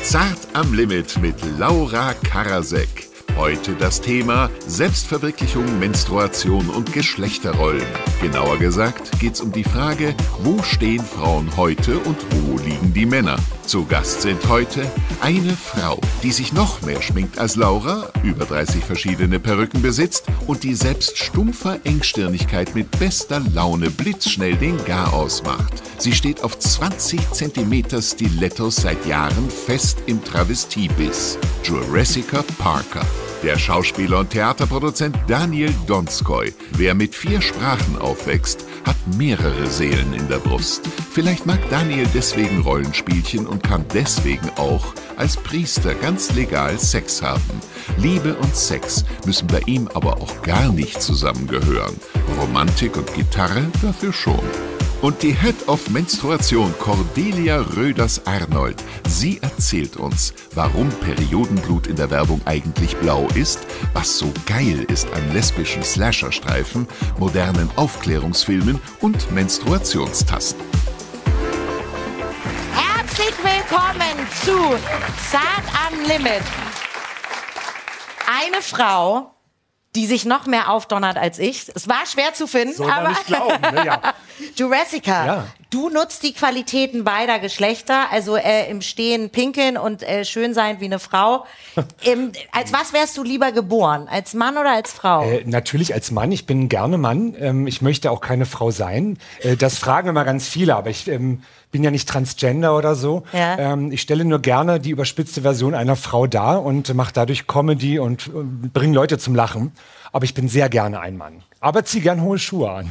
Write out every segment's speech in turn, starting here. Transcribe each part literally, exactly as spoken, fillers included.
Zart am Limit mit Laura Karasek. Heute das Thema Selbstverwirklichung, Menstruation und Geschlechterrollen. Genauer gesagt geht's um die Frage, wo stehen Frauen heute und wo liegen die Männer? Zu Gast sind heute eine Frau, die sich noch mehr schminkt als Laura, über dreißig verschiedene Perücken besitzt und die selbst stumpfer Engstirnigkeit mit bester Laune blitzschnell den Garaus macht. Sie steht auf zwanzig Zentimeter Stilettos seit Jahren fest im Travestiebiss. Jurassica Parker. Der Schauspieler und Theaterproduzent Daniel Donskoy. Wer mit vier Sprachen aufwächst, hat mehrere Seelen in der Brust. Vielleicht mag Daniel deswegen Rollenspielchen und kann deswegen auch als Priester ganz legal Sex haben. Liebe und Sex müssen bei ihm aber auch gar nicht zusammengehören. Romantik und Gitarre dafür schon. Und die Head of Menstruation, Cordelia Röders-Arnold, sie erzählt uns, warum Periodenblut in der Werbung eigentlich blau ist, was so geil ist an lesbischen Slasher-Streifen, modernen Aufklärungsfilmen und Menstruationstassen. Herzlich willkommen zu Zart am Limit. Eine Frau, die sich noch mehr aufdonnert als ich. Es war schwer zu finden, Soll aber man nicht glauben, ne? Ja. Jurassica, Ja. du nutzt die Qualitäten beider Geschlechter, also äh, im Stehen pinkeln und äh, schön sein wie eine Frau. Im, als was wärst du lieber geboren? Als Mann oder als Frau? Äh, natürlich als Mann. Ich bin gerne Mann. Ähm, ich möchte auch keine Frau sein. Äh, das fragen immer ganz viele, aber ich ähm, bin ja nicht transgender oder so. Ja. Ähm, ich stelle nur gerne die überspitzte Version einer Frau dar und mache dadurch Comedy und, und bringe Leute zum Lachen. Aber ich bin sehr gerne ein Mann. Aber zieh gern hohe Schuhe an.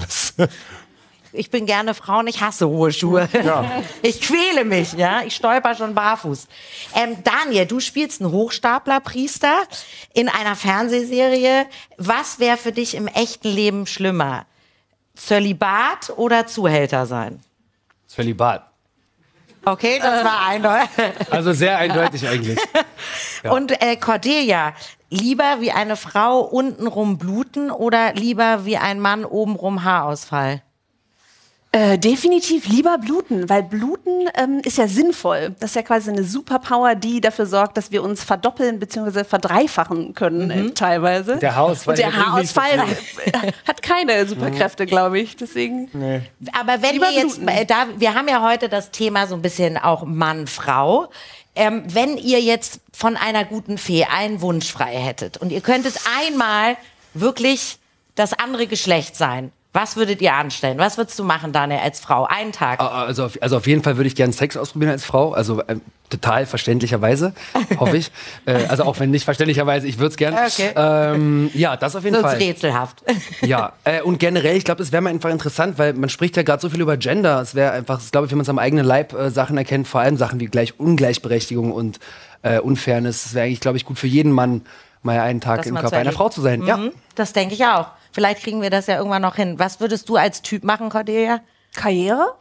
Ich bin gerne Frau und ich hasse hohe Schuhe. Ja. Ich quäle mich, ja. Ich stolper schon barfuß. Ähm, Daniel, du spielst einen Hochstaplerpriester in einer Fernsehserie. Was wäre für dich im echten Leben schlimmer? Zölibat oder Zuhälter sein? Zölibat. Okay, das war eindeutig. Also sehr eindeutig eigentlich. Ja. Und äh, Cordelia, lieber wie eine Frau untenrum bluten oder lieber wie ein Mann obenrum Haarausfall? Äh, definitiv lieber bluten, weil bluten ähm, ist ja sinnvoll. Das ist ja quasi eine Superpower, die dafür sorgt, dass wir uns verdoppeln bzw. verdreifachen können äh, teilweise. Der Haarausfall, Und der der bringt nicht so Haarausfall hat keine Superkräfte, glaube ich. Deswegen. Nee. Aber wenn Lieber wir jetzt, bluten. äh, da, wir haben ja heute das Thema so ein bisschen auch Mann-Frau. Ähm, wenn ihr jetzt von einer guten Fee einen Wunsch frei hättet und ihr könntet einmal wirklich das andere Geschlecht sein, was würdet ihr anstellen? Was würdest du machen, Daniel, als Frau? Einen Tag. Also auf, also auf jeden Fall würde ich gerne Sex ausprobieren als Frau. Also ähm, total verständlicherweise, hoffe ich. Äh, also auch wenn nicht verständlicherweise, ich würde es gerne. Okay. Ähm, ja, das auf jeden Sonst Fall. rätselhaft. Ja, äh, und generell, ich glaube, es wäre mal einfach interessant, weil man spricht ja gerade so viel über Gender. Es wäre einfach, ich glaube, wenn man es am eigenen Leib äh, Sachen erkennt, vor allem Sachen wie gleich Ungleichberechtigung und äh, Unfairness, das wäre eigentlich, glaube ich, gut für jeden Mann, mal einen Tag Das im mal Körper zu einer erleben. Frau zu sein. Mhm, Ja. das denke ich auch. Vielleicht kriegen wir das ja irgendwann noch hin. Was würdest du als Typ machen, Cordelia? Karriere?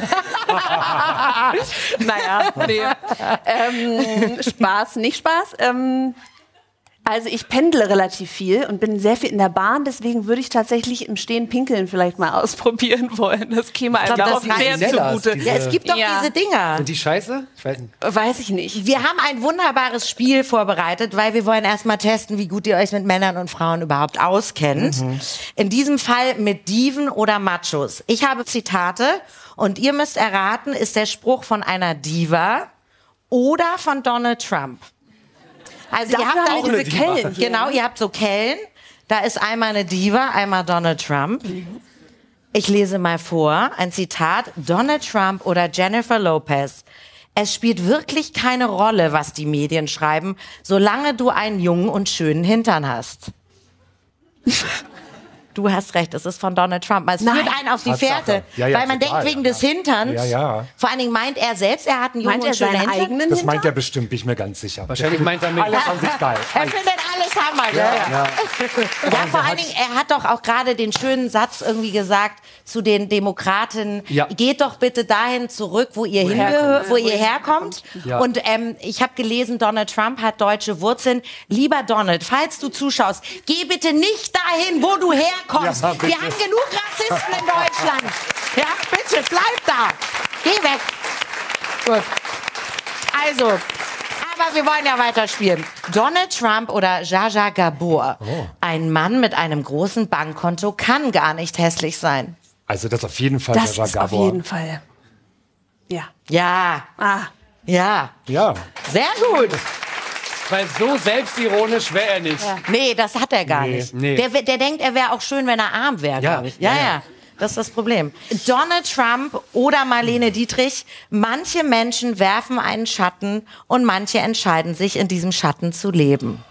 naja, nee. ähm, Spaß, nicht Spaß. Ähm, also ich pendle relativ viel und bin sehr viel in der Bahn, deswegen würde ich tatsächlich im Stehen pinkeln vielleicht mal ausprobieren wollen. Das käme einem glaub, auch das sehr reicht. zugute. Diese- Ja, es gibt doch Ja. diese Dinger. Sind die scheiße? Ich weiß nicht. Weiß ich nicht. Wir haben ein wunderbares Spiel vorbereitet, weil wir wollen erstmal testen, wie gut ihr euch mit Männern und Frauen überhaupt auskennt. Mhm. In diesem Fall mit Diven oder Machos. Ich habe Zitate und ihr müsst erraten, ist der Spruch von einer Diva oder von Donald Trump. Also Dafür ihr habt haben da wir diese Kellen hier. Genau, ihr habt so Kellen. Da ist einmal eine Diva, einmal Donald Trump. Ich lese mal vor, ein Zitat. Donald Trump oder Jennifer Lopez. Es spielt wirklich keine Rolle, was die Medien schreiben, solange du einen jungen und schönen Hintern hast. Du hast recht, es ist von Donald Trump. Es Nein. führt einen auf die Tatsache. Fährte, Ja, ja, weil man total, denkt wegen ja. des Hinterns. Ja, ja. Vor allen Dingen meint er selbst, er hat einen jungen Meint er und schönen seinen Hintern. eigenen Das Hintern? meint er bestimmt, bin ich mir ganz sicher. Wahrscheinlich meint er mit. Alles an sich geil. Er findet alles Hammer, gell? Ja, ja, vor allen Dingen, er hat doch auch gerade den schönen Satz irgendwie gesagt zu den Demokraten, Ja. geht doch bitte dahin zurück, wo ihr hingehört, wo ihr herkommt. Ja. Und ähm, ich habe gelesen, Donald Trump hat deutsche Wurzeln. Lieber Donald, falls du zuschaust, geh bitte nicht dahin, wo du herkommst. Ja, bitte. Wir haben genug Rassisten in Deutschland. Ja, bitte, bleib da. Geh weg. Gut. Also, aber wir wollen ja weiterspielen. Donald Trump oder Zsa Zsa Gabor? Oh. Ein Mann mit einem großen Bankkonto kann gar nicht hässlich sein. Also das auf jeden Fall Das Zsa Zsa ist auf Gabor. jeden Fall. Ja. Ja, Ah. ja, Ja. sehr gut. Weil so selbstironisch wäre er nicht. Nee, das hat er gar Nee. nicht. Nee. Der, der denkt, er wäre auch schön, wenn er arm wäre, Ja, glaube ich. Ja, ja, ja, ja. das ist das Problem. Donald Trump oder Marlene Dietrich, manche Menschen werfen einen Schatten und manche entscheiden sich, in diesem Schatten zu leben.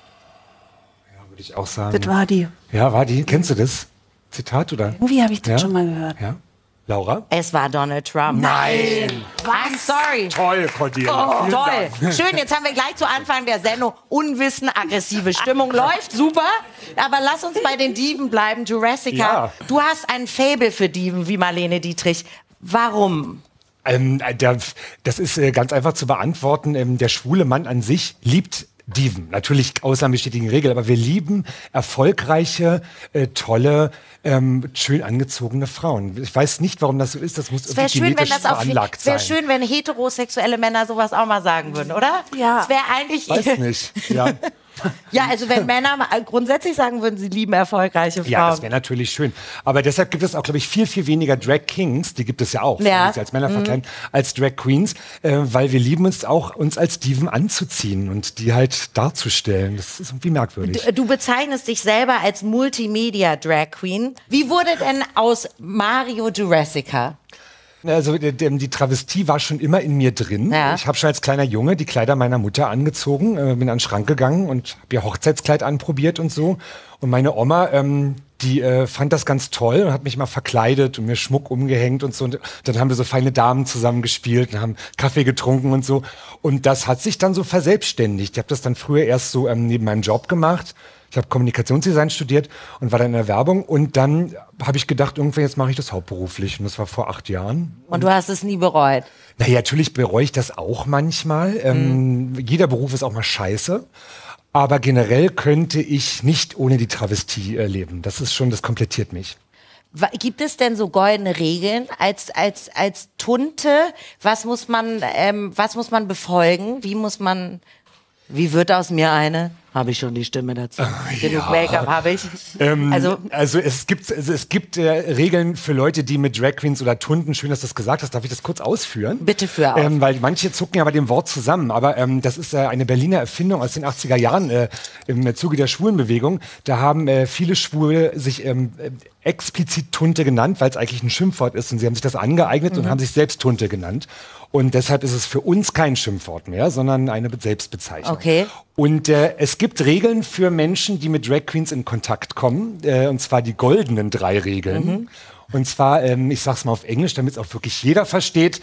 Ja, würde ich auch sagen. Das war die. Ja, war die. Kennst du das Zitat, oder? Irgendwie habe ich das Ja? schon mal gehört. Ja. Laura? Es war Donald Trump. Nein! I'm sorry. Toll, Cordelia. Oh, Vielen toll. Dank. Schön, jetzt haben wir gleich zu Anfang der Sendung Unwissen, aggressive Stimmung. Läuft super, aber lass uns bei den Diven bleiben. Jurassica, Ja. du hast ein Faible für Diven wie Marlene Dietrich. Warum? Ähm, der, das ist äh, ganz einfach zu beantworten. Ähm, der schwule Mann an sich liebt Diven. Natürlich Ausnahmen bestätigen Regel, aber wir lieben erfolgreiche, äh, tolle, ähm, schön angezogene Frauen. Ich weiß nicht, warum das so ist. Das muss Es wäre irgendwie schön, wenn genetisch das auch veranlagt es wäre sein. schön, wenn heterosexuelle Männer sowas auch mal sagen würden, oder? Ja. Es wäre eigentlich Weiß nicht. Ja. Ja, also wenn Männer mal grundsätzlich sagen würden, sie lieben erfolgreiche Frauen. Ja, das wäre natürlich schön. Aber deshalb gibt es auch, glaube ich, viel, viel weniger Drag Kings, die gibt es ja auch, Ja. die sie als Männer verkleiden, als Drag Queens, äh, weil wir lieben es auch, uns als Diven anzuziehen und die halt darzustellen. Das ist irgendwie merkwürdig. Du, du bezeichnest dich selber als Multimedia-Drag Queen. Wie wurde denn aus Mario Jurassica? Also die, die Travestie war schon immer in mir drin. Ja. Ich habe schon als kleiner Junge die Kleider meiner Mutter angezogen, äh, bin an den Schrank gegangen und habe ihr Hochzeitskleid anprobiert und so. Und meine Oma, ähm, die äh, fand das ganz toll und hat mich mal verkleidet und mir Schmuck umgehängt und so. Und dann haben wir so feine Damen zusammen gespielt und haben Kaffee getrunken und so. Und das hat sich dann so verselbstständigt. Ich habe das dann früher erst so ähm, neben meinem Job gemacht. Ich habe Kommunikationsdesign studiert und war dann in der Werbung. Und dann habe ich gedacht, irgendwann jetzt mache ich das hauptberuflich. Und das war vor acht Jahren. Und du hast es nie bereut. Naja, natürlich bereue ich das auch manchmal. Ähm, jeder Beruf ist auch mal scheiße. Aber generell könnte ich nicht ohne die Travestie äh, leben. Das ist schon, das komplettiert mich. Wa- Gibt es denn so goldene Regeln als, als, als Tunte? Was muss man, ähm, was muss man befolgen? Wie muss man, wie wird aus mir eine? Habe ich schon die Stimme dazu. Genug Make-up habe ich. Ähm, Also- also, also es gibt, also es gibt äh, Regeln für Leute, die mit Drag Queens oder Tunden, schön, dass du das gesagt hast, darf ich das kurz ausführen? Bitte führ auf. Ähm, weil manche zucken ja bei dem Wort zusammen, aber ähm, das ist äh, eine Berliner Erfindung aus den achtziger Jahren äh, im Zuge der Schwulenbewegung. Da haben äh, viele Schwule sich ähm, äh, explizit Tunte genannt, weil es eigentlich ein Schimpfwort ist und sie haben sich das angeeignet und haben sich selbst Tunte genannt. Und deshalb ist es für uns kein Schimpfwort mehr, sondern eine Be- Selbstbezeichnung. Okay. Und äh, es gibt Regeln für Menschen, die mit Drag Queens in Kontakt kommen, äh, und zwar die goldenen drei Regeln. Und zwar, ähm, ich sag's mal auf Englisch, damit es auch wirklich jeder versteht.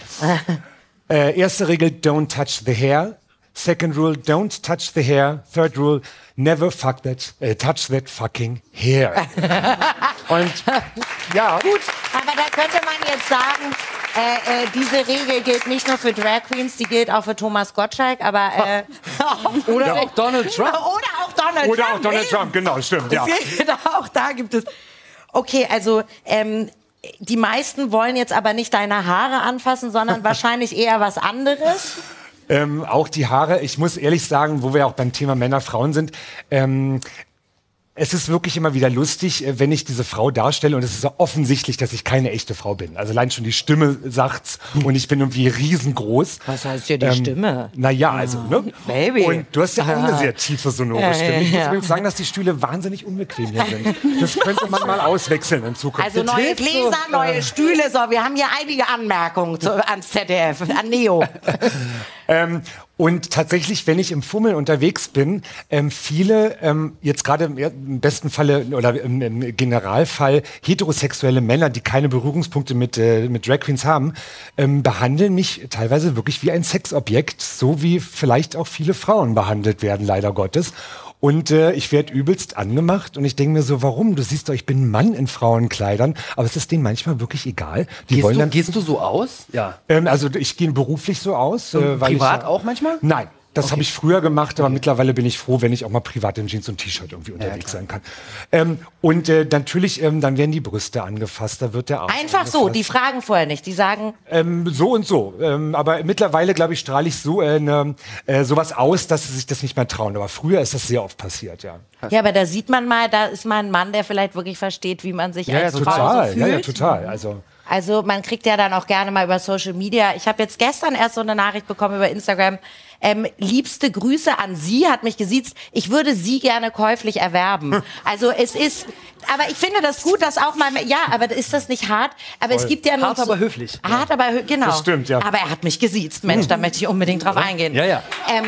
äh, erste Regel, don't touch the hair. Second rule, don't touch the hair. Third rule, never fuck that, äh, touch that fucking hair. Und ja, gut. Aber da könnte man jetzt sagen, äh, äh, diese Regel gilt nicht nur für Drag Queens, die gilt auch für Thomas Gottschalk, aber äh, Oder Ja. auch Donald Trump. oder auch Donald Oder Trump. auch Donald eben. Trump, genau, stimmt, ja. Genau, auch da gibt es. Okay, also ähm, die meisten wollen jetzt aber nicht deine Haare anfassen, sondern wahrscheinlich eher was anderes. Ähm, auch die Haare, ich muss ehrlich sagen, wo wir auch beim Thema Männer, Frauen sind, ähm, es ist wirklich immer wieder lustig, äh, wenn ich diese Frau darstelle und es ist so offensichtlich, dass ich keine echte Frau bin. Also allein schon die Stimme sagt's und ich bin irgendwie riesengroß. Was heißt hier die Stimme? Naja, also, ne? Baby. Und du hast ja auch eine sehr tiefe, sonore Ja, Stimme. Ich muss ja. übrigens sagen, dass die Stühle wahnsinnig unbequem hier sind. Das könnte man mal auswechseln in Zukunft. Also Das neue hilft so. Gläser, neue Stühle. So, wir haben hier einige Anmerkungen zu, ans Z D F, an Neo. Ähm, und tatsächlich, wenn ich im Fummel unterwegs bin, ähm, viele, ähm, jetzt gerade im, im besten Falle oder im, im Generalfall heterosexuelle Männer, die keine Berührungspunkte mit, äh, mit Drag Queens haben, ähm, behandeln mich teilweise wirklich wie ein Sexobjekt, so wie vielleicht auch viele Frauen behandelt werden, leider Gottes. Und äh, ich werde übelst angemacht und ich denke mir so, warum? Du siehst doch, ich bin ein Mann in Frauenkleidern, aber es ist denen manchmal wirklich egal. Die Gehst wollen du, dann, gehst du so aus? Ja. ähm, also ich gehe beruflich so aus. Äh, weil privat ich, auch manchmal? Nein. Das Okay. habe ich früher gemacht, aber mittlerweile bin ich froh, wenn ich auch mal privat in Jeans und T-Shirt irgendwie unterwegs klar. sein kann. Ähm, und äh, natürlich, ähm, dann werden die Brüste angefasst, da wird der Arsch Einfach so, angefasst. die fragen vorher nicht. Die sagen, Ähm, so und so. Ähm, aber mittlerweile, glaube ich, strahle ich so äh, ne, äh, sowas aus, dass sie sich das nicht mehr trauen. Aber früher ist das sehr oft passiert, ja. ja, aber da sieht man mal, da ist mal ein Mann, der vielleicht wirklich versteht, wie man sich Ja, ja, als Frau total. so Ja, fühlt. ja, total. Also Also man kriegt ja dann auch gerne mal über Social Media. Ich habe jetzt gestern erst so eine Nachricht bekommen über Instagram. Ähm, liebste Grüße an Sie, hat mich gesiezt. Ich würde Sie gerne käuflich erwerben. Also es ist, aber ich finde das gut, dass auch mal, ja, aber ist das nicht hart? Aber es gibt ja noch Hart, so, aber höflich. Hart, aber hö- genau. Das stimmt, ja. Aber er hat mich gesiezt, Mensch, da möchte ich unbedingt drauf eingehen. Ja, ja. Ähm,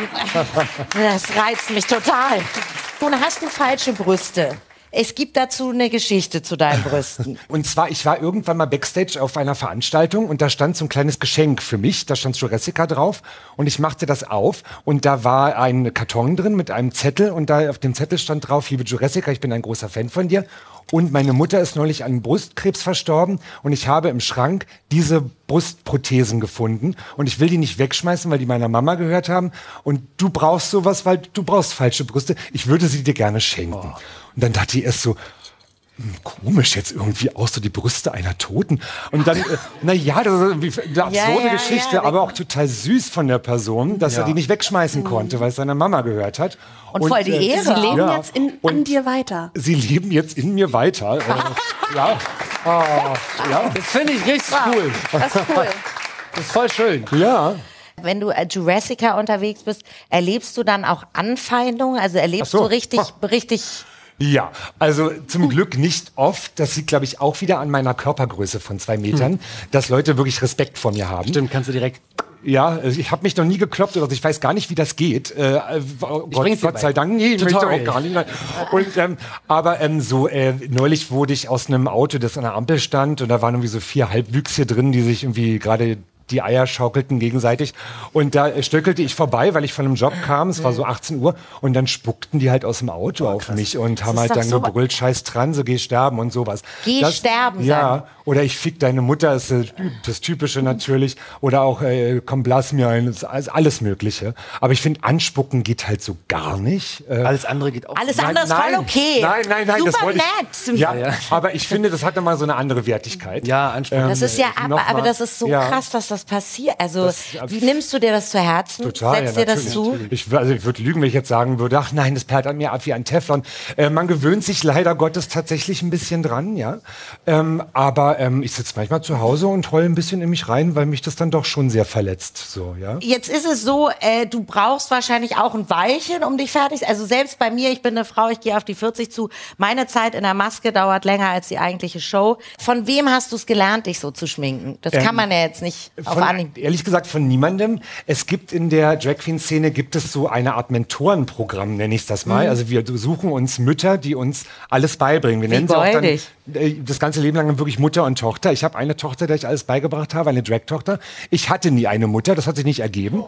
das reizt mich total. Nun hast du falsche Brüste. Es gibt dazu eine Geschichte zu deinen Brüsten. Und zwar, ich war irgendwann mal Backstage auf einer Veranstaltung und da stand so ein kleines Geschenk für mich. Da stand Jurassica drauf und ich machte das auf und da war ein Karton drin mit einem Zettel und da auf dem Zettel stand drauf, liebe Jurassica, ich bin ein großer Fan von dir. Und meine Mutter ist neulich an Brustkrebs verstorben und ich habe im Schrank diese Brustprothesen gefunden und ich will die nicht wegschmeißen, weil die meiner Mama gehört haben und du brauchst sowas, weil du brauchst falsche Brüste. Ich würde sie dir gerne schenken. Und dann dachte ich erst so, hm, komisch jetzt irgendwie aus, so die Brüste einer Toten. Und dann, äh, na ja, das ist irgendwie eine absurde Ja, ja, Geschichte, ja, aber auch total süß von der Person, dass er die nicht wegschmeißen konnte, weil es seiner Mama gehört hat. Und voll die Ehre. Sie leben Ja. jetzt in, an Und- dir weiter. Sie leben jetzt in mir weiter. Äh, ja. Ah, ja. Das finde ich richtig cool. Das ist cool. Das ist voll schön. Ja. Wenn du als Jurassica unterwegs bist, erlebst du dann auch Anfeindungen? Also erlebst Ach so. du richtig, richtig. Ja, also zum Glück nicht oft. Das liegt, glaube ich, auch wieder an meiner Körpergröße von zwei Metern, dass Leute wirklich Respekt vor mir haben. Stimmt, kannst du direkt. Ja, also ich habe mich noch nie gekloppt oder so. Ich weiß gar nicht, wie das geht. Äh, oh Gott, bring's dir Gott bei. sei Dank, nee, ich möchte Tutorial. auch gar nicht. Und, ähm, aber ähm, so äh, neulich wurde ich aus einem Auto, das an der Ampel stand, und da waren irgendwie so vier Halbwüchse drin, die sich irgendwie gerade die Eier schaukelten gegenseitig. Und da stöckelte ich vorbei, weil ich von einem Job kam. Es war so achtzehn Uhr. Und dann spuckten die halt aus dem Auto auf mich und haben ist halt doch dann so- gebrüllt, scheiß dran, so geh sterben und sowas. Geh sterben, Ja, sagen. oder ich fick deine Mutter, ist äh, das Typische natürlich. Oder auch, äh, komm, blass mir ein, ist alles- alles Mögliche. Aber ich finde, anspucken geht halt so gar nicht. Äh, Alles andere geht auch. Alles andere ist voll okay. Nein, nein, nein, das Super wollte nett. ich. Ja, aber ich finde, das hat nochmal so eine andere Wertigkeit. Ja, ansprechen. Das ist ja, äh, aber, noch aber mal- das ist so ja. krass, dass das passiert. Also, Das- wie nimmst du dir das zu Herzen? Total, Setzt ja, dir das natürlich, zu? natürlich. Ich, wür- also ich würde lügen, wenn ich jetzt sagen würde, ach nein, das perlt an mir ab wie ein Teflon. Äh, man gewöhnt sich leider Gottes tatsächlich ein bisschen dran, ja. Ähm, aber ähm, ich sitze manchmal zu Hause und heule ein bisschen in mich rein, weil mich das dann doch schon sehr verletzt. So, ja. Jetzt ist es so, äh, du brauchst wahrscheinlich auch ein Weilchen, um dich fertig. Also selbst bei mir, ich bin eine Frau, ich gehe auf die vierzig zu. Meine Zeit in der Maske dauert länger als die eigentliche Show. Von wem hast du es gelernt, dich so zu schminken? Das kann man ja jetzt nicht auf Von, Anhieb. ehrlich gesagt von niemandem. Es gibt in der Drag Queen Szene gibt es so eine Art Mentorenprogramm, nenne ich das mal. Also wir suchen uns Mütter, die uns alles beibringen. Wir nennen sie auch dann goldig. äh, das ganze Leben lang wirklich Mutter und Tochter. Ich habe eine Tochter, der ich alles beigebracht habe, eine Drag-Tochter. Ich hatte nie eine Mutter, das hat sich nicht ergeben.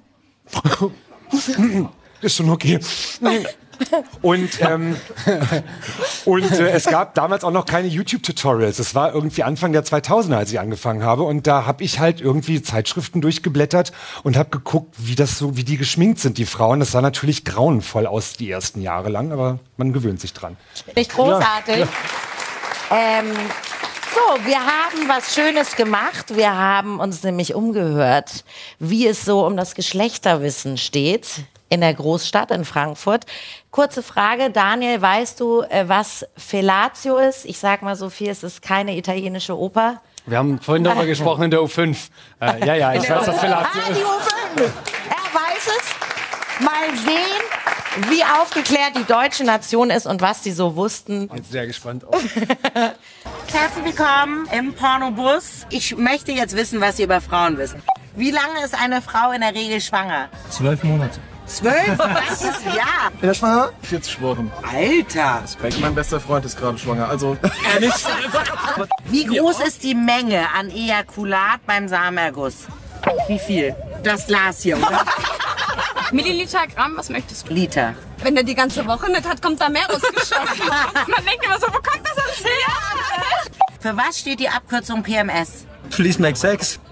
Ist schon okay. Und, ähm, und äh, es gab damals auch noch keine YouTube-Tutorials. Es war irgendwie Anfang der zweitausender, als ich angefangen habe. Und da habe ich halt irgendwie Zeitschriften durchgeblättert und habe geguckt, wie das so, wie die geschminkt sind, die Frauen. Das sah natürlich grauenvoll aus die ersten Jahre lang, aber man gewöhnt sich dran. Nicht großartig. Ähm, so, wir haben was Schönes gemacht. Wir haben uns nämlich umgehört, wie es so um das Geschlechterwissen steht in der Großstadt in Frankfurt. Kurze Frage, Daniel, weißt du, äh, was Fellatio ist? Ich sag mal so viel, es ist keine italienische Oper. Wir haben vorhin darüber gesprochen in der U fünf. Äh, ja, ja, ich weiß, was Fellatio Ah, ist. die U fünf. Er weiß es. Mal sehen, wie aufgeklärt die deutsche Nation ist und was die so wussten. Jetzt sehr gespannt. Herzlich willkommen im Pornobus. Ich möchte jetzt wissen, was Sie über Frauen wissen. Wie lange ist eine Frau in der Regel schwanger? Zwölf Monate. Zwölf ganzes Jahr. Bin er schwanger? vierzig Wochen. Alter. Respekt, mein bester Freund ist gerade schwanger. Also, Wie groß ist die Menge an Ejakulat beim Samenerguss? Wie viel? Das Glas hier, oder? Milliliter, Gramm, was möchtest du? Liter. Wenn der die ganze Woche nicht hat, kommt da mehr rausgeschossen. Man denkt immer so, wo kommt das alles her? Für was steht die Abkürzung P M S? Please make sex.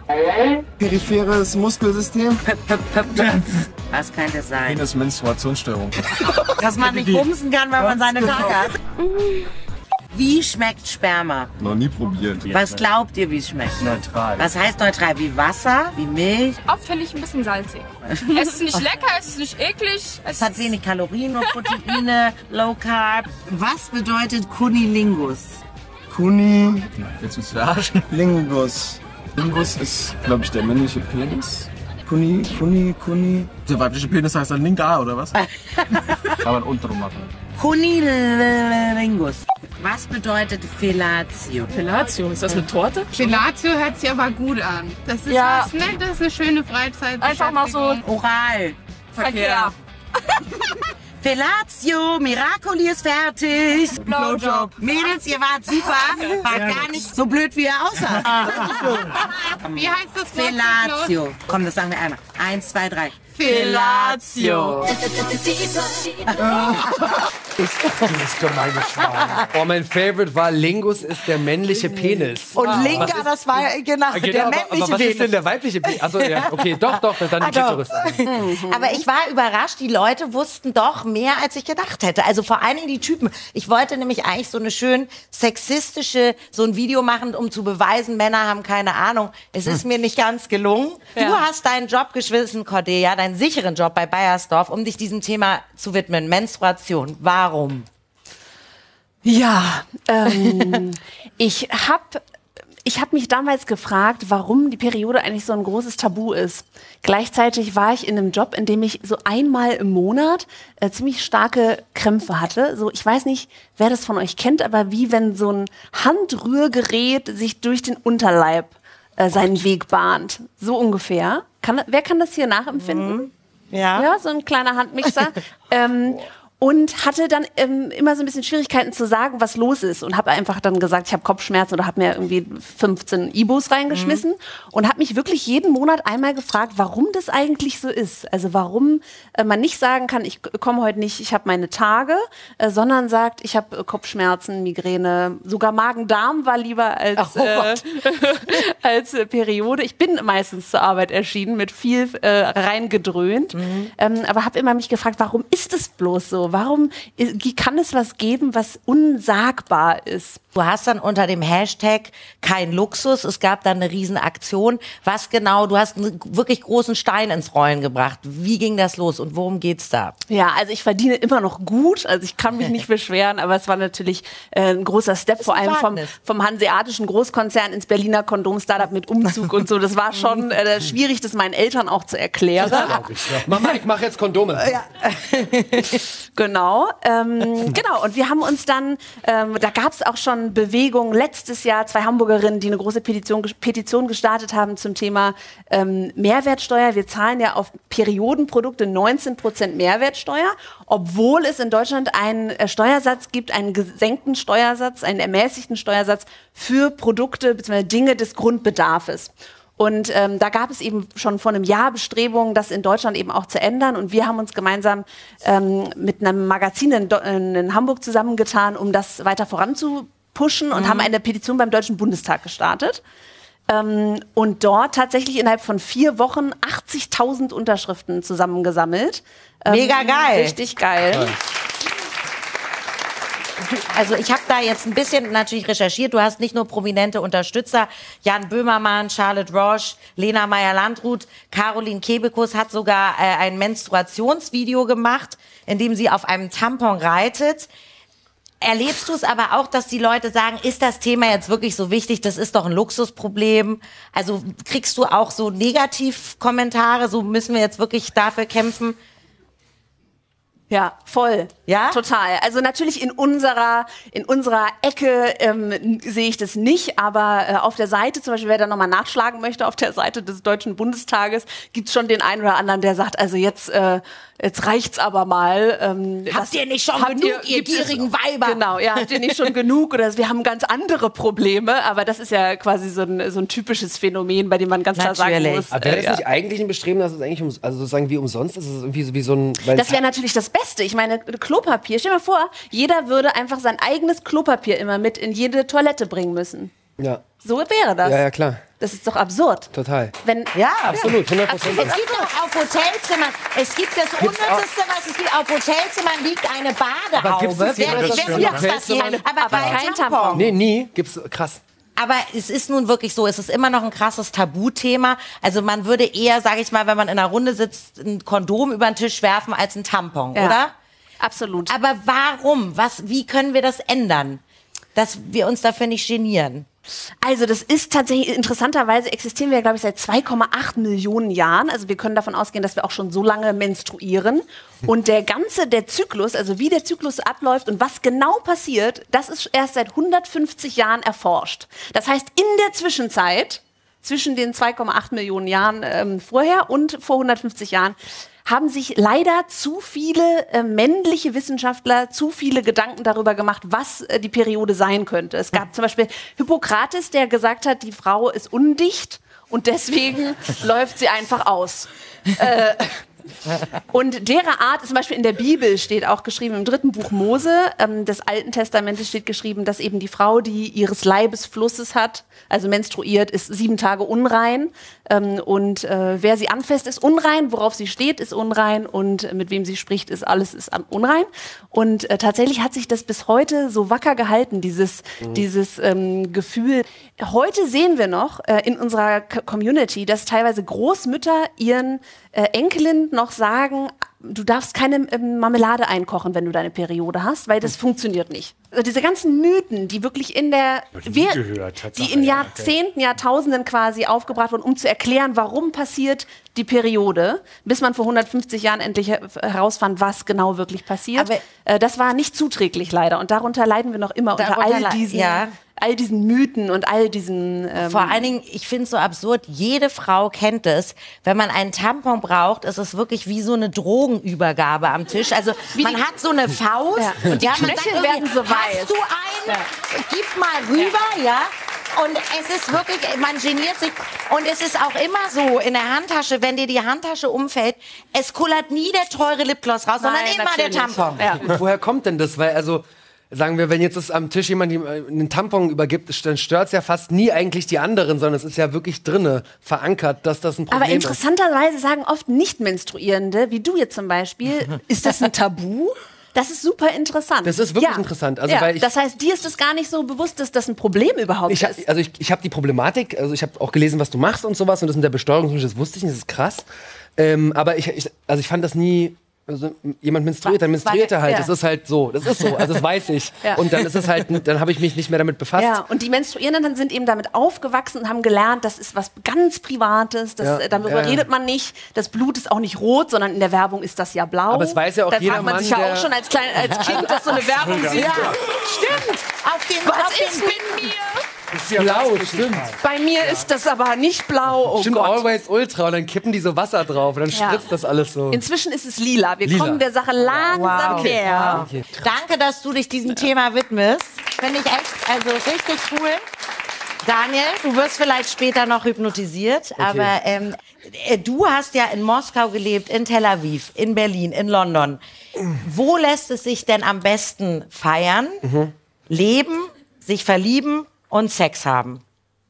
Peripheres Muskelsystem. Was könnte sein? Venus Menstruationsstörung. Dass man nicht bumsen kann, weil man seine Tage hat. Wie schmeckt Sperma? Noch nie probiert. Was glaubt ihr, wie es schmeckt? Neutral. Was heißt neutral? Wie Wasser? Wie Milch? Oft finde ich ein bisschen salzig. Es ist nicht lecker, es ist nicht eklig. Es Es hat wenig Kalorien, nur Proteine, Low Carb. Was bedeutet Cunnilingus? Kuni. Willst du uns verarschen? Lingus. Lingus ist, glaube ich, der männliche Penis. Kuni, Kuni, Kuni. Der weibliche Penis heißt dann Linga, oder was? Kann man unten machen. Cunnilingus. Was bedeutet Fellatio? Fellatio, ist das eine Torte? Fellatio hört sich aber gut an. Das ist Ja. was Nettes, eine schöne Freizeit. Einfach mal so Oral. Verkehr. Fellatio, Miracoli ist fertig. Blowjob. Mädels, ihr wart super. War gar nicht so blöd, wie ihr aussah. Wie heißt das Wort? Fellatio. Komm, das sagen wir einmal. Eins, zwei, drei. Fellatio. Dieses gemeine Schwein. Oh, mein Favorite war Lingus ist der männliche Penis. Und Linga, das war ja genau, Genau, der aber, männliche aber was ist denn Penis. der weibliche Penis? Achso, ja, okay, doch, doch, dann die Ah, doch. Klitoris. Aber ich war überrascht, die Leute wussten doch mehr, als ich gedacht hätte. Also vor allen Dingen die Typen. Ich wollte nämlich eigentlich so eine schön sexistische, so ein Video machen, um zu beweisen, Männer haben keine Ahnung. Es ist mir nicht ganz gelungen. Du Ja. hast deinen Job geschmissen, Cordelia, deinen sicheren Job bei Bayersdorf, um dich diesem Thema zu widmen. Menstruation. Warum? Ja, ähm, ich habe ich hab mich damals gefragt, warum die Periode eigentlich so ein großes Tabu ist. Gleichzeitig war ich in einem Job, in dem ich so einmal im Monat äh, ziemlich starke Krämpfe hatte. So, ich weiß nicht, wer das von euch kennt, aber wie wenn so ein Handrührgerät sich durch den Unterleib äh, seinen Weg bahnt. So ungefähr. Kann, wer kann das hier nachempfinden? Ja. Ja, so ein kleiner Handmixer. ähm, und hatte dann ähm, immer so ein bisschen Schwierigkeiten zu sagen, was los ist. Und habe einfach dann gesagt, ich habe Kopfschmerzen oder habe mir irgendwie fünfzehn Ibos reingeschmissen. Und habe mich wirklich jeden Monat einmal gefragt, warum das eigentlich so ist. Also warum äh, man nicht sagen kann, ich komme heute nicht, ich habe meine Tage, äh, sondern sagt, ich habe äh, Kopfschmerzen, Migräne, sogar Magen-Darm war lieber als, Oh äh, als äh, Periode. Ich bin meistens zur Arbeit erschienen mit viel äh, reingedröhnt. Ähm, aber habe immer mich gefragt, warum ist es bloß so? Warum i- wie kann es was geben, was unsagbar ist? Du hast dann unter dem Hashtag kein Luxus, es gab dann eine Riesenaktion. Was genau, du hast einen wirklich großen Stein ins Rollen gebracht. Wie ging das los und worum geht's da? Ja, also ich verdiene immer noch gut, also ich kann mich nicht beschweren, aber es war natürlich äh, ein großer Step, vor allem vom, Wagnis. vom hanseatischen Großkonzern ins Berliner Kondom-Startup mit Umzug und so. Das war schon äh, schwierig, das meinen Eltern auch zu erklären. Mama, ich mache jetzt Kondome. Genau, ähm, genau. Und wir haben uns dann, ähm, da gab es auch schon Bewegungen letztes Jahr, zwei Hamburgerinnen, die eine große Petition, Petition gestartet haben zum Thema ähm, Mehrwertsteuer. Wir zahlen ja auf Periodenprodukte neunzehn Prozent Mehrwertsteuer, obwohl es in Deutschland einen äh, Steuersatz gibt, einen gesenkten Steuersatz, einen ermäßigten Steuersatz für Produkte bzw. Dinge des Grundbedarfs. Und ähm, da gab es eben schon vor einem Jahr Bestrebungen, das in Deutschland eben auch zu ändern. Und wir haben uns gemeinsam ähm, mit einem Magazin in, Do- in Hamburg zusammengetan, um das weiter voranzupushen und haben eine Petition beim Deutschen Bundestag gestartet. Ähm, und dort tatsächlich innerhalb von vier Wochen achtzigtausend Unterschriften zusammengesammelt. Ähm, Mega geil. Richtig geil. Also ich habe da jetzt ein bisschen natürlich recherchiert. Du hast nicht nur prominente Unterstützer. Jan Böhmermann, Charlotte Roche, Lena Meyer-Landrut, Caroline Kebekus hat sogar äh, ein Menstruationsvideo gemacht, in dem sie auf einem Tampon reitet. Erlebst du es aber auch, dass die Leute sagen, ist das Thema jetzt wirklich so wichtig? Das ist doch ein Luxusproblem. Also kriegst du auch so Negativkommentare, so müssen wir jetzt wirklich dafür kämpfen? Ja, voll. Ja? Total. Also natürlich in unserer, in unserer Ecke ähm, sehe ich das nicht, aber äh, auf der Seite, zum Beispiel, wer da nochmal nachschlagen möchte, auf der Seite des Deutschen Bundestages, gibt's schon den einen oder anderen, der sagt, also jetzt, äh, jetzt reicht's aber mal. Ähm, Habt das- ihr nicht schon habt genug, ihr gibt es- gierigen Weiber? Genau, ja, habt ihr nicht schon genug? Oder wir haben ganz andere Probleme, aber das ist ja quasi so ein, so ein typisches Phänomen, bei dem man ganz klar sagen Natürlich. muss. Aber wäre das äh, ja. nicht eigentlich ein Bestreben, dass es eigentlich um, also sozusagen wie umsonst ist? Es ist irgendwie so wie so ein. Weil Das es wäre natürlich das Beste. Ich meine, Klopapier. Stell dir mal vor, jeder würde einfach sein eigenes Klopapier immer mit in jede Toilette bringen müssen. Ja. So wäre das. Ja, ja, klar. Das ist doch absurd. Total. Wenn, Ja, Absolut, hundert Prozent. Es gibt auch auf Hotelzimmern, es gibt das Unnützeste, was es gibt. Auf Hotelzimmern liegt eine Aber gibt's Badehaube. das hier? Wer, Das wer stimmt. nutzt das hier? Keine- Aber, aber kein kein Tampon. Tampon. Nee, nie. Gibt's krass. Aber es ist nun wirklich so, es ist immer noch ein krasses Tabuthema. Also man würde eher, sage ich mal, wenn man in einer Runde sitzt, ein Kondom über den Tisch werfen als ein Tampon, Ja. oder? Absolut. Aber warum? Was, wie können wir das ändern? Dass wir uns dafür nicht genieren. Also das ist tatsächlich, interessanterweise existieren wir, glaube ich, seit zwei Komma acht Millionen Jahren. Also wir können davon ausgehen, dass wir auch schon so lange menstruieren. Und der ganze, der Zyklus, also wie der Zyklus abläuft und was genau passiert, das ist erst seit hundertfünfzig Jahren erforscht. Das heißt, in der Zwischenzeit, zwischen den zwei Komma acht Millionen Jahren ähm, vorher und vor hundertfünfzig Jahren, haben sich leider zu viele äh, männliche Wissenschaftler zu viele Gedanken darüber gemacht, was äh, die Periode sein könnte. Es gab zum Beispiel Hippokrates, der gesagt hat, die Frau ist undicht und deswegen läuft sie einfach aus. Äh, und derer Art, zum Beispiel in der Bibel steht auch geschrieben, im dritten Buch Mose ähm, des Alten Testamentes steht geschrieben, dass eben die Frau, die ihres Leibes Flusses hat, also menstruiert, ist sieben Tage unrein. Ähm, und äh, wer sie anfasst, ist unrein, worauf sie steht, ist unrein und mit wem sie spricht, ist alles ist unrein. Und äh, tatsächlich hat sich das bis heute so wacker gehalten, dieses, mhm. dieses ähm, Gefühl. Heute sehen wir noch äh, in unserer K- Community, dass teilweise Großmütter ihren äh, Enkelinnen noch sagen, du darfst keine ähm, Marmelade einkochen, wenn du deine Periode hast, weil das mhm. funktioniert nicht. Also diese ganzen Mythen, die wirklich in der, wir, gehört, die in Jahrzehnten, Jahrtausenden quasi aufgebracht wurden, um zu erklären, warum passiert die Periode, bis man vor hundertfünfzig Jahren endlich her- herausfand, was genau wirklich passiert. Aber äh, das war nicht zuträglich leider und darunter leiden wir noch immer unter Darunter all le- diesen, ja. all diesen Mythen und all diesen... Ähm, Vor allen Dingen, ich finde es so absurd, jede Frau kennt es. Wenn man einen Tampon braucht, ist es wirklich wie so eine Drogenübergabe am Tisch. Also man die- hat so eine Faust Ja. und ja, man sagt Knöchel irgendwie, werden so weiß. hast du einen? Gib mal rüber, ja. Und es ist wirklich, man geniert sich. Und es ist auch immer so in der Handtasche, wenn dir die Handtasche umfällt, es kullert nie der teure Lipgloss raus, sondern Nein, immer der natürlich. Tampon. Ja. Und woher kommt denn das? Weil, also, sagen wir, wenn jetzt das am Tisch jemand die, äh, einen Tampon übergibt, dann stört es ja fast nie eigentlich die anderen, sondern es ist ja wirklich drinne verankert, dass das ein Problem Aber interessanterweise sagen oft Nicht-Menstruierende, wie du jetzt zum Beispiel, ist das ein Tabu? Das ist super interessant. Das ist wirklich interessant. Also, ja. weil ich- das heißt, dir ist es gar nicht so bewusst, dass das ein Problem überhaupt Ich hab, ist. also ich, ich habe die Problematik, also ich habe auch gelesen, was du machst und sowas und das mit der Besteuerung, das wusste ich nicht, das ist krass. Ähm, aber ich, ich, also ich fand das nie, also jemand menstruiert, dann menstruiert er halt, ja. das ist halt so, das ist so, also das weiß ich. Ja. Und dann ist es halt, dann habe ich mich nicht mehr damit befasst. Ja, und die Menstruierenden sind eben damit aufgewachsen und haben gelernt, das ist was ganz Privates, das, Ja, äh, darüber ja. redet man nicht. Das Blut ist auch nicht rot, sondern in der Werbung ist das ja blau. Aber es weiß ja auch da jeder fragt man Mann, sich ja der- auch schon als, klein, als Kind, dass so eine Werbung sieht. Ja, stimmt. Auf den, Was auf ist den, mit mir? Blau, stimmt. Bei mir ist das aber nicht blau. Oh Stimmt, Gott. Always Ultra und dann kippen die so Wasser drauf und dann Ja. spritzt das alles so. Inzwischen ist es lila. Wir Lila. kommen der Sache langsam Wow. näher. Okay. Danke, dass du dich diesem Thema widmest. Finde ich echt, also richtig cool. Daniel, du wirst vielleicht später noch hypnotisiert, aber ähm, äh, du hast ja in Moskau gelebt, in Tel Aviv, in Berlin, in London. Wo lässt es sich denn am besten feiern, leben, sich verlieben und Sex haben?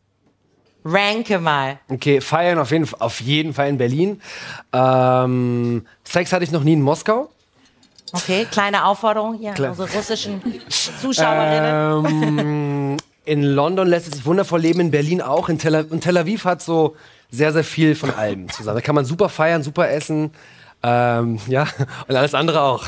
Ranke mal. Okay, feiern auf jeden, auf jeden Fall in Berlin. Ähm, Sex hatte ich noch nie in Moskau. Okay, kleine Aufforderung hier, Klar. unsere russischen Zuschauerinnen. Ähm, in London lässt es sich wundervoll leben, in Berlin auch. In Tel, Aviv, und Tel Aviv hat so sehr, sehr viel von allem zusammen. Da kann man super feiern, super essen. Ähm, ja, und alles andere auch.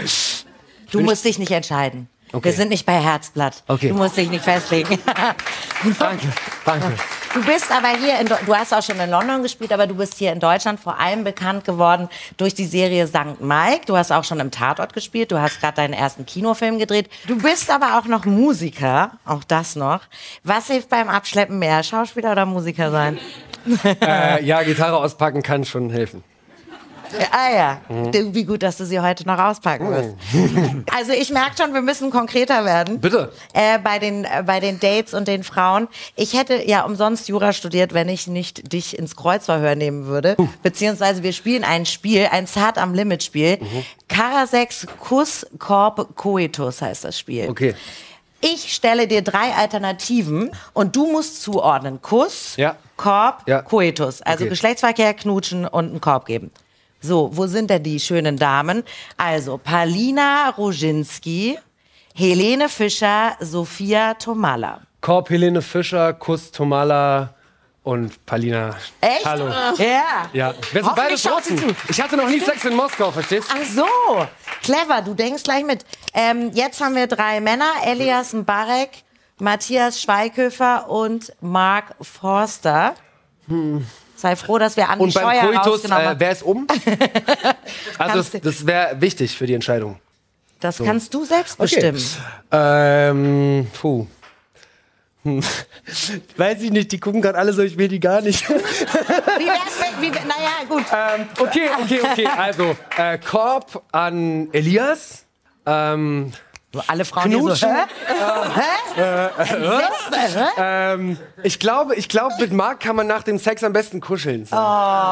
Du musst dich nicht entscheiden. Okay. Wir sind nicht bei Herzblatt. Okay. Du musst dich nicht festlegen. Danke, danke. Du bist aber hier, in, Do- du hast auch schon in London gespielt, aber du bist hier in Deutschland vor allem bekannt geworden durch die Serie Sankt Mike. Du hast auch schon im Tatort gespielt, du hast gerade deinen ersten Kinofilm gedreht. Du bist aber auch noch Musiker, auch das noch. Was hilft beim Abschleppen mehr, Schauspieler oder Musiker sein? Äh, ja, Gitarre auspacken kann schon helfen. Ah ja, Du, wie gut, dass du sie heute noch auspacken wirst. Also ich merke schon, wir müssen konkreter werden. Bitte. Äh, bei, den, äh, bei den Dates und den Frauen. Ich hätte ja umsonst Jura studiert, wenn ich nicht dich ins Kreuzverhör nehmen würde. Beziehungsweise wir spielen ein Spiel, ein Zart am Limit Spiel. Karasex Kuss Korb Coitus heißt das Spiel. Okay. Ich stelle dir drei Alternativen und du musst zuordnen. Kuss, Ja. Korb, Ja. Koitus. Also Okay. Geschlechtsverkehr, knutschen und einen Korb geben. So, wo sind denn die schönen Damen? Also Palina Roginski, Helene Fischer, Sophia Tomalla. Korb, Helene Fischer, Kuss, Tomala und Palina. Echt? Hallo. Ja. Ja, wir sind beides schaut sie Russen. zu. Ich hatte noch nie Sex in Moskau, verstehst du? Ach so, clever, du denkst gleich mit. Ähm, jetzt haben wir drei Männer, Elias Mbarek, Matthias Schweighöfer und Mark Forster. Sei froh, dass wir Andi Und beim Scheuer Koitus, rausgenommen äh, haben. wer ist um? Also das, Kannst du- das wäre wichtig für die Entscheidung. Das kannst du selbst bestimmen. Ähm, puh. Hm. Weiß ich nicht, die gucken gerade alle so, ich will die gar nicht. Wie wär's mit, wie, naja, gut. ähm, okay, okay, okay. Also, äh, Korb an Elias. Ähm, Alle Frauen hier so, Knutschen. hä? Hä? Entsetzt, hä? ähm, ich glaube, ich glaube, mit Marc kann man nach dem Sex am besten kuscheln. So.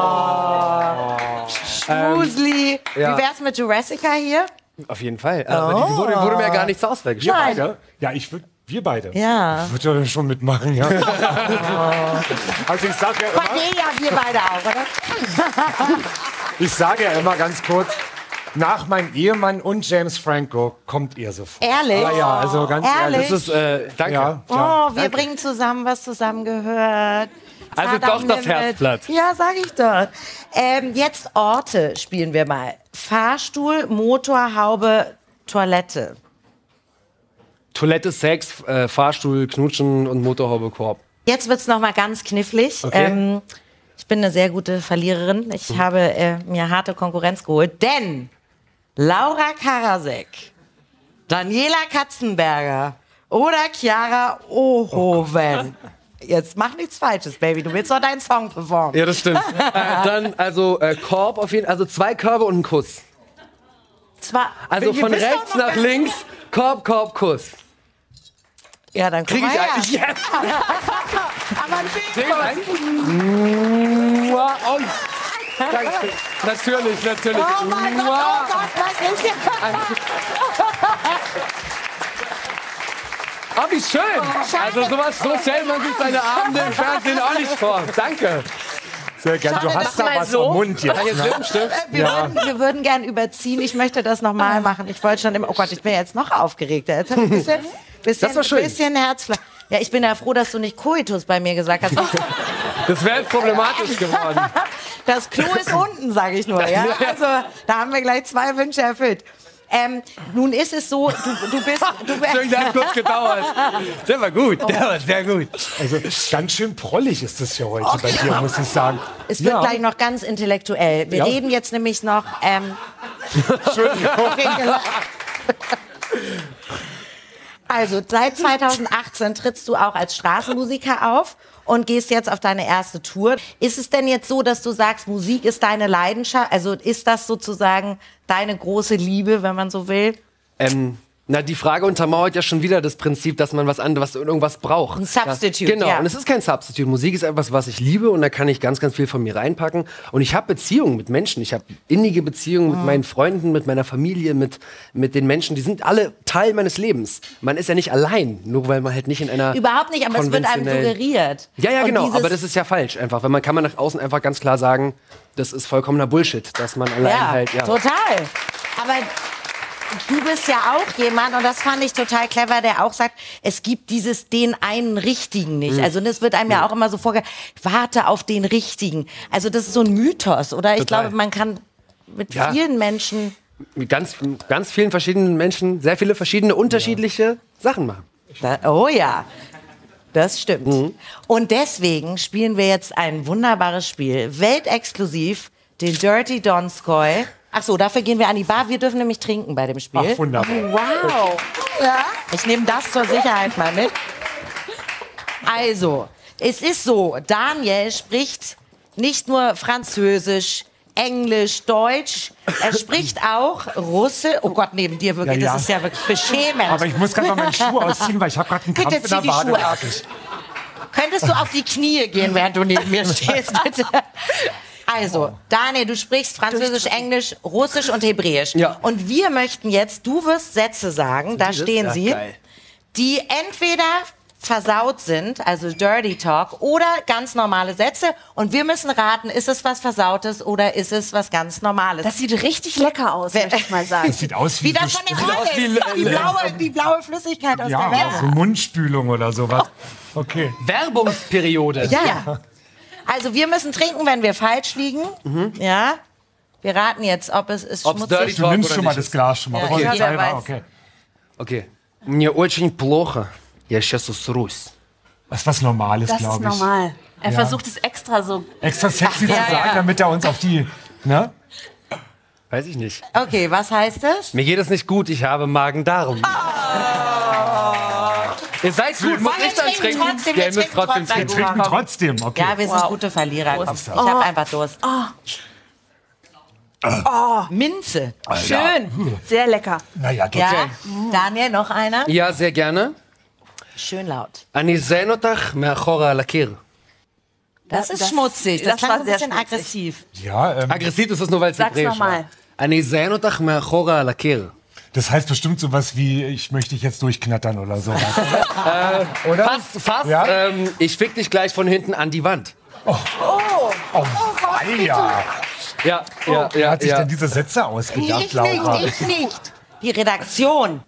Musli. ja. Wie wär's mit Jurassica hier? Auf jeden Fall. Also, die wurde, wurde mir ja gar nicht zur Auswahl gestellt. Nein. Ja, ja ich würde, wir beide. Ja. Ich würde ja schon mitmachen, ja. Also ich sage ja, immer- Cornelia, wir beide auch, oder? ich sage ja immer ganz kurz, nach meinem Ehemann und James Franco kommt ihr sofort. Ehrlich? Ja, ja, also ganz Ehrlich? ehrlich. Das ist, äh, danke. Ja, ja. Oh, wir bringen zusammen, was zusammengehört. Also Zart doch am das Limit. Herzblatt. Ja, sag ich doch. Ähm, jetzt Orte spielen wir mal. Fahrstuhl, Motorhaube, Toilette. Toilette, Sex, äh, Fahrstuhl, Knutschen und Motorhaube, Korb. Jetzt wird's noch mal ganz knifflig. Okay. Ähm, ich bin eine sehr gute Verliererin. Ich Mhm. habe äh, mir harte Konkurrenz geholt, denn Laura Karasek, Daniela Katzenberger oder Chiara Ohoven. Jetzt mach nichts Falsches, Baby. Du willst doch deinen Song performen. Ja, das stimmt. äh, dann also äh, Korb auf jeden Fall, also zwei Körbe und ein Kuss. Zwar, Also ihr von wisst doch rechts noch nach gar- links, Korb, Korb, Kuss. Ja, dann komm Krieg mal ich her. eigentlich yes. Aber ein Bild. Mua, oh. Danke. Natürlich, natürlich. Oh mein Gott, Mua. oh Gott, was ist hier? Oh, wie schön. schade. Also sowas, so stellt man sich seine Abende im Fernsehen auch nicht vor. Danke. Sehr gerne. Du Schade, hast mach da mal was so. am Mund jetzt. Kann ich jetzt Ne? Lippenstift? Wir, würden, wir würden gern überziehen. Ich möchte das nochmal machen. Ich wollte schon immer. Oh Gott, ich bin jetzt noch aufgeregter. Jetzt hab ich ein bisschen, bisschen, Das war schön. bisschen Herzflash. Ja, ich bin ja froh, dass du nicht Koitus bei mir gesagt hast. Das wäre jetzt problematisch geworden. Das Klo ist unten, sage ich nur. Ja? Also, da haben wir gleich zwei Wünsche erfüllt. Ähm, nun ist es so, du, du bist. Du, Schön, der hat kurz gedauert. Der war gut, der war sehr gut. Also ganz schön prollig ist das ja heute bei dir, muss ich sagen. es wird Ja. gleich noch ganz intellektuell. Wir Ja. reden jetzt nämlich noch. Ähm, Also, seit zweitausendachtzehn trittst du auch als Straßenmusiker auf und gehst jetzt auf deine erste Tour. Ist es denn jetzt so, dass du sagst, Musik ist deine Leidenschaft? Also ist das sozusagen deine große Liebe, wenn man so will? Ähm, na, die Frage untermauert ja schon wieder das Prinzip, dass man was anderes, was irgendwas braucht. Ein Substitute, Ja, genau, ja. und es ist kein Substitute. Musik ist etwas, was ich liebe und da kann ich ganz, ganz viel von mir reinpacken. Und ich habe Beziehungen mit Menschen. Ich habe innige Beziehungen mit meinen Freunden, mit meiner Familie, mit, mit den Menschen. Die sind alle Teil meines Lebens. Man ist ja nicht allein, nur weil man halt nicht in einer Überhaupt nicht, aber es wird einem konventionellen- suggeriert. Ja, ja, Und genau, dieses- aber das ist ja falsch einfach. Weil man kann man nach außen einfach ganz klar sagen, das ist vollkommener Bullshit, dass man allein Ja, halt, ja. total. Aber du bist ja auch jemand, und das fand ich total clever, der auch sagt, es gibt dieses den einen Richtigen nicht. Mhm. Also das wird einem ja auch immer so vorge... Warte auf den Richtigen. Also das ist so ein Mythos, oder? Ich Total. glaube, man kann mit Ja. vielen Menschen... Mit ganz, ganz vielen verschiedenen Menschen sehr viele verschiedene, unterschiedliche Sachen machen. Da, oh ja, das stimmt. Mhm. Und deswegen spielen wir jetzt ein wunderbares Spiel. Weltexklusiv, den Dirty Donskoy. Ach so, dafür gehen wir an die Bar. Wir dürfen nämlich trinken bei dem Spiel. Ach, wunderbar. Wow. Ja. Ich nehme das zur Sicherheit mal mit. Also, es ist so, Daniel spricht nicht nur Französisch, Englisch, Deutsch, er spricht auch Russe. Oh Gott, neben dir wirklich, Ja, ja. das ist ja wirklich beschämend. Aber ich muss gerade mal meinen Schuh ausziehen, weil ich habe gerade einen Bitte Kampf in zieh der die Wade. Schuhe aus. Könntest du auf die Knie gehen, während du neben mir stehst, bitte? Also, Daniel, du sprichst Französisch, Englisch, Russisch und Hebräisch. Ja. Und wir möchten jetzt, du wirst Sätze sagen, da die das? stehen Ja, sie. geil. die entweder versaut sind, also Dirty Talk, oder ganz normale Sätze. Und wir müssen raten, ist es was Versautes oder ist es was ganz Normales? Das sieht richtig lecker aus, möchte ich mal sagen. Das sieht aus wie, Wie das so von der Sp- Rolle ist. Die blaue, die blaue Flüssigkeit aus ja, der Welt. so Mundspülung oder sowas. Okay. Werbungsperiode. Ja. Also wir müssen trinken, wenn wir falsch liegen. Ja. Wir raten jetzt, ob es ist Ob's schmutzig. dirty Du talk nimmst oder schon mal nicht das Glas schon mal. Ja, bevor ich du glaub, selber- er weiß. okay. Okay. Мне очень плохо. Я сейчас усрусь. Das ist was Normales, Das ist glaube ich. normal. Er Ja. versucht es extra so. Extra sexy zu ja, sagen, ja. damit er uns auf die... Ne? Weiß ich nicht. Okay, was heißt es? Mir geht es nicht gut, ich habe Magen-Darm. Ihr seid gut, muss Wir ich dann trinken trinken? trotzdem, Ja, wir ihr müsst trinken trotzdem trotzdem. trinken. Trinken trotzdem, okay. Ja, wir sind Wow. gute Verlierer. Ich Oh. habe einfach Durst. Oh. Minze. Schön. Sehr lecker. Naja, geht Ja. ja. Daniel, noch einer? Ja, sehr gerne. Schön laut. אני אזיין אותך מאחורה על הקיר. Das ist Das- schmutzig. Das, das klang war so ein sehr bisschen schmutzig. aggressiv. Ja, ähm, Aggressiv ist das nur, weil es Sag's hebräisch war. nochmal. אני אזיין אותך מאחורה על הקיר. das heißt bestimmt sowas wie, ich möchte dich jetzt durchknattern oder so. Oder? Fast, fast. Ja? Ähm, ich fick dich gleich von hinten an die Wand. Oh, ja. Ja, ja, Wer ja, hat sich ja. denn diese Sätze ausgedacht, Ich nicht, Laura? ich nicht. Die Redaktion.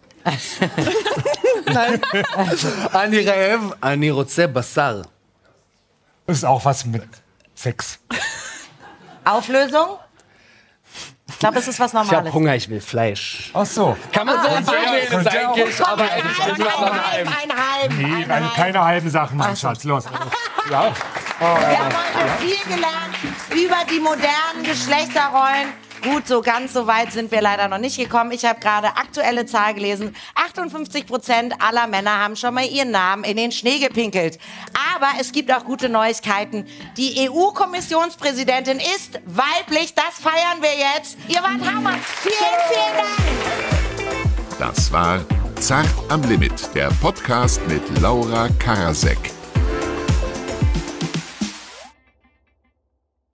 אני רעב, אני רוצה בשר. Das ist auch was mit Sex. Auflösung? Ich glaube, es ist was Ich hab Normales. Hunger, ich will Fleisch. Ach so. Kann man so und so sehen, ist könnte auch. eigentlich, aber Ein eigentlich halb, ist es noch ein halb, ein halb. Nee, ein keine, halb. keine halben Sachen, mein Schatz. Los. Ja. Wir haben heute viel gelernt über die modernen Geschlechterrollen. Gut, so ganz so weit sind wir leider noch nicht gekommen. Ich habe gerade aktuelle Zahl gelesen. achtundfünfzig Prozent aller Männer haben schon mal ihren Namen in den Schnee gepinkelt. Aber es gibt auch gute Neuigkeiten. Die E U-Kommissionspräsidentin ist weiblich. Das feiern wir jetzt. Ihr wart Hammer. Vielen, vielen Dank. Das war Zart am Limit, der Podcast mit Laura Karasek.